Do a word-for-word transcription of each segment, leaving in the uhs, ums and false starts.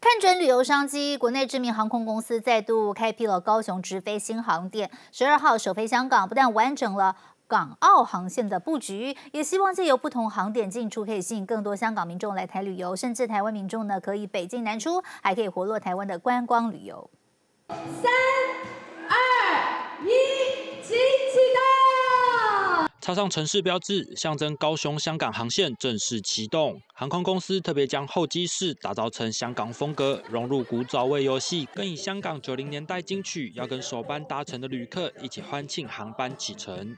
看准旅游商机，国内知名航空公司再度开辟了高雄直飞新航点，十二号首飞香港，不但完整了港澳航线的布局，也希望借由不同航点进出，可以吸引更多香港民众来台旅游，甚至台湾民众呢可以北进南出，还可以活络台湾的观光旅游。 三、二、一，请启动！ 插上城市标志，象征高雄香港航线正式启动。航空公司特别将候机室打造成香港风格，融入古早味游戏，更以香港九零年代金曲，要跟首班搭乘的旅客一起欢庆航班启程。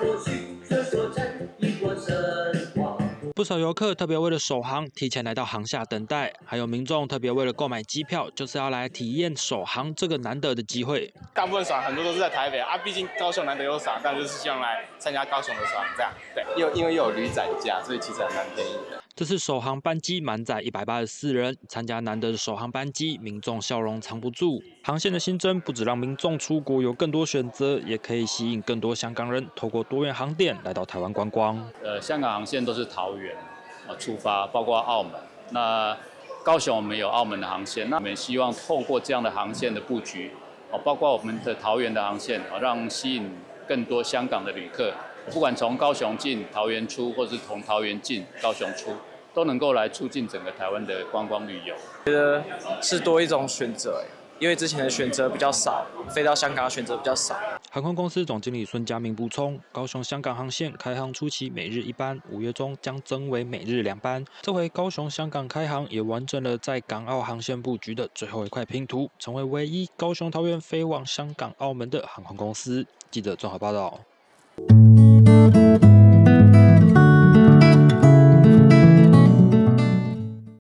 不少游客特别为了首航提前来到航下等待，还有民众特别为了购买机票，就是要来体验首航这个难得的机会。 大部分爽很多都是在台北啊，毕竟高雄难得有爽，但就是希望来参加高雄的爽，这样对。 又因为又有旅展价，所以其实还蛮便宜的。 这次首航班机满载一百八十四人，参加难得的首航班机，民众笑容藏不住。航线的新增不只让民众出国有更多选择，也可以吸引更多香港人透过多元航点来到台湾观光。 呃，香港航线都是桃园啊出发，包括澳门。那高雄我们有澳门的航线，那我们希望透过这样的航线的布局，哦，包括我们的桃园的航线，哦，让吸引更多香港的旅客。不管从高雄进桃园出，或是从桃园进高雄出，都能够来促进整个台湾的观光旅游。 觉得是多一种选择，因为之前的选择比较少，飞到香港的选择比较少。 航空公司总经理孙家明补充，高雄香港航线开航初期每日一班，五月中将增为每日两班。这回高雄香港开航也完整了在港澳航线布局的最后一块拼图，成为唯一高雄桃园飞往香港、澳门的航空公司。记者综合报道。